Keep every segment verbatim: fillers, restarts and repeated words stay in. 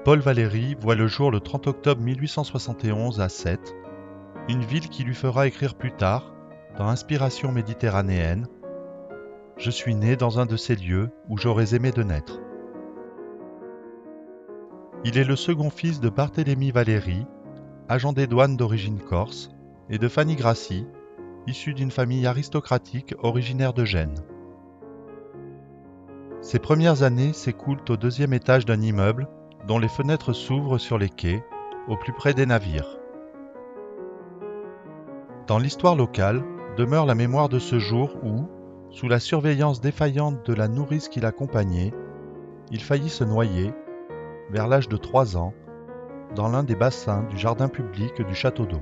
Paul Valéry voit le jour le trente octobre mille huit cent soixante et onze à Sète, une ville qui lui fera écrire plus tard, dans Inspiration méditerranéenne, « Je suis né dans un de ces lieux où j'aurais aimé de naître ». Il est le second fils de Barthélemy Valéry, agent des douanes d'origine corse, et de Fanny Grassi, issue d'une famille aristocratique originaire de Gênes. Ses premières années s'écoulent au deuxième étage d'un immeuble dont les fenêtres s'ouvrent sur les quais, au plus près des navires. Dans l'histoire locale demeure la mémoire de ce jour où, sous la surveillance défaillante de la nourrice qui l'accompagnait, il faillit se noyer, vers l'âge de trois ans, dans l'un des bassins du jardin public du château d'eau.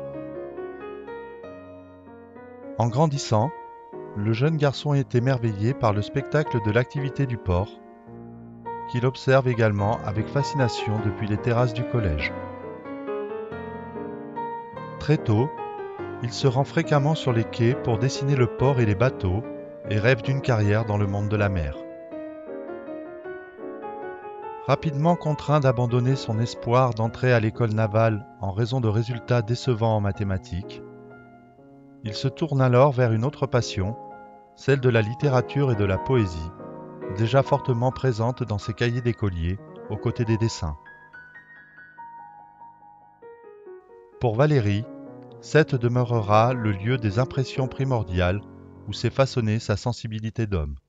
En grandissant, le jeune garçon est émerveillé par le spectacle de l'activité du port, qu'il observe également avec fascination depuis les terrasses du collège. Très tôt, il se rend fréquemment sur les quais pour dessiner le port et les bateaux et rêve d'une carrière dans le monde de la mer. Rapidement contraint d'abandonner son espoir d'entrer à l'école navale en raison de résultats décevants en mathématiques, il se tourne alors vers une autre passion, celle de la littérature et de la poésie, déjà fortement présente dans ses cahiers d'écolier, aux côtés des dessins. Pour Valéry, Sète demeurera le lieu des impressions primordiales où s'est façonnée sa sensibilité d'homme.